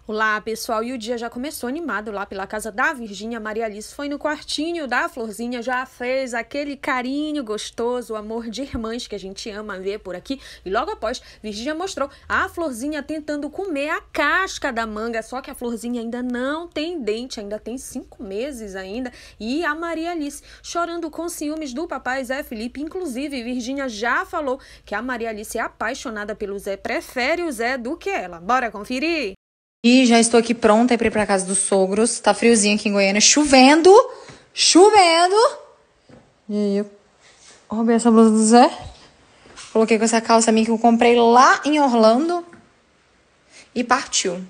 Olá, pessoal, e o dia já começou animado lá pela casa da Virgínia. Maria Alice foi no quartinho da Florzinha, já fez aquele carinho gostoso, o amor de irmãs que a gente ama ver por aqui. E logo após, Virgínia mostrou a Florzinha tentando comer a casca da manga, só que a Florzinha ainda não tem dente, ainda tem 5 meses ainda. E a Maria Alice chorando com ciúmes do papai Zé Felipe. Inclusive, Virgínia já falou que a Maria Alice é apaixonada pelo Zé, prefere o Zé do que ela. Bora conferir? E já estou aqui pronta para ir pra casa dos sogros. Tá friozinho aqui em Goiânia, chovendo. Chovendo. E aí, eu roubei essa blusa do Zé. Coloquei com essa calça minha que eu comprei lá em Orlando. E partiu.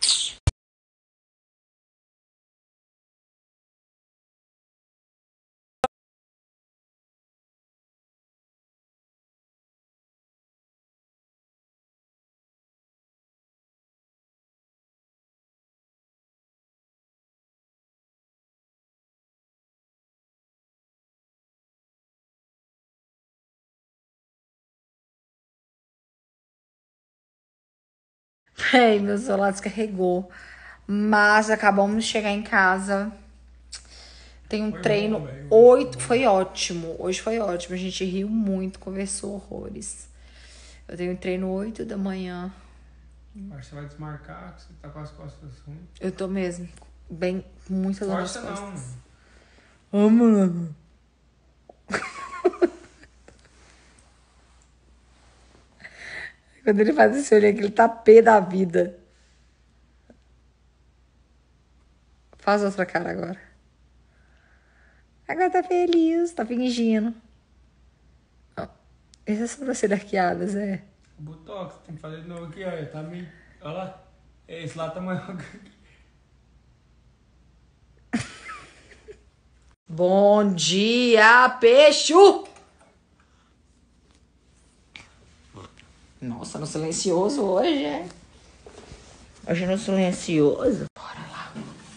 Ei, meu celular descarregou. Mas acabamos de chegar em casa. Tem um treino 8. Foi ótimo. Hoje foi ótimo. A gente riu muito, conversou horrores. Eu tenho um treino 8 da manhã. Acho que você vai desmarcar, que você tá com as costas ruins. Eu tô mesmo. Bem, com muita dor nas Força não, costas. mano. Mano. Quando ele faz esse olho aqui, ele tá pé da vida. Faz outra cara agora. Agora tá feliz, tá fingindo. Ó, essa é a sobrancelha arqueada, Zé. O botox, tem que fazer de novo aqui, ó. Tá meio... Olha lá. Esse lá tá maior que aqui. Bom dia, peixe! Nossa, no silencioso hoje, é? Hoje no silencioso. Bora lá.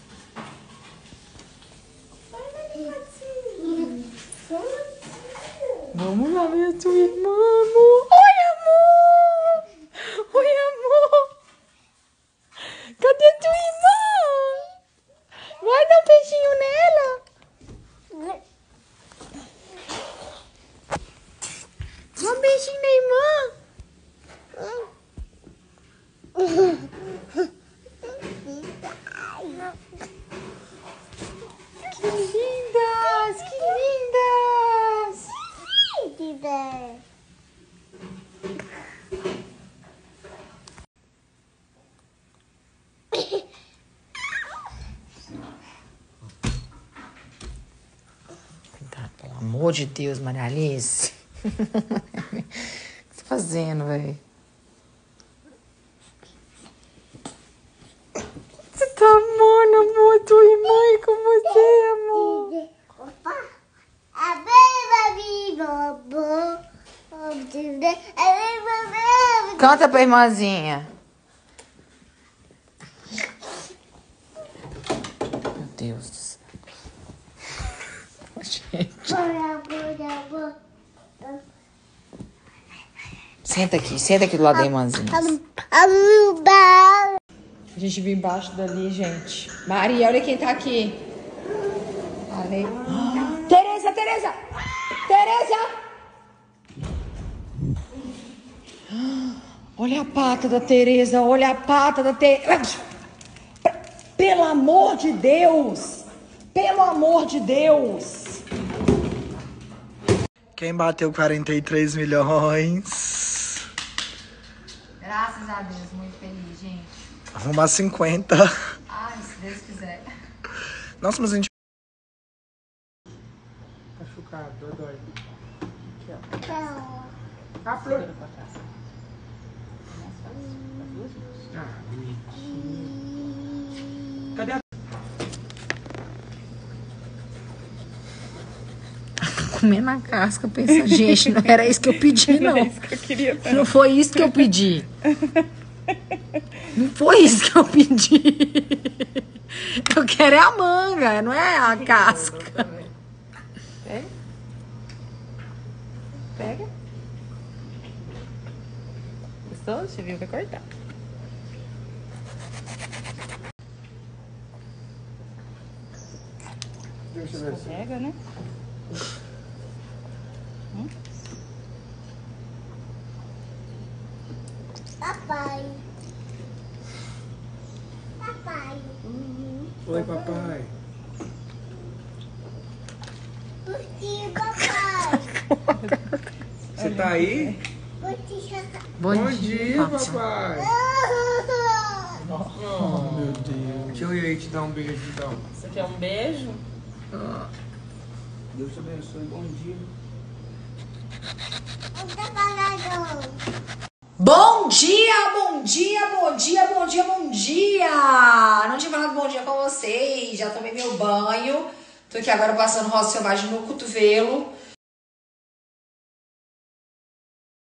Vamos lá ver a tua irmã, amor. Oi, amor! Oi, amor! Cadê a tua irmã? Vai dar um beijinho nela. Dá um beijinho na irmã. Que lindas! Que lindas! Cuidado, pelo amor de Deus, Maria Alice. O que você tá fazendo, velho? Você tá amando, amor, tua irmã e com você, amor. Canta pra irmãzinha. Meu Deus do céu. Gente. Senta aqui do lado da irmãzinha. A gente viu embaixo dali, gente. Maria, olha quem tá aqui. Ale... Tereza! Tereza! Olha a pata da Tereza, olha a pata da Tereza. Pelo amor de Deus! Pelo amor de Deus! Quem bateu 43 milhões? Graças a Deus, muito feliz, gente. Arrumar 50. Ai, se Deus quiser. Nossa, mas a gente... Machucado, dói. A flor. Ah, bonitinho. Cadê a... Comendo a casca, pensa, gente, não era isso que eu pedi, não. Não é isso que eu queria. Não foi isso que eu pedi. Não foi isso que eu pedi. Eu quero é a manga, não é a casca. Pega. Pega. Gostou? Você viu que vai cortar. Deixa eu ver. Pega, né? Papai. Papai. Oi, papai. Curti, papai. Você tá aí? Curti, Bom dia, papai. Oh, meu Deus. Deixa eu ir aí te dar um beijo, então. Você quer um beijo? Deus te abençoe. Bom dia. Bom dia, bom dia, bom dia, bom dia, bom dia! Não tinha falado bom dia com vocês, já tomei meu banho. Tô aqui agora passando rosa selvagem no cotovelo.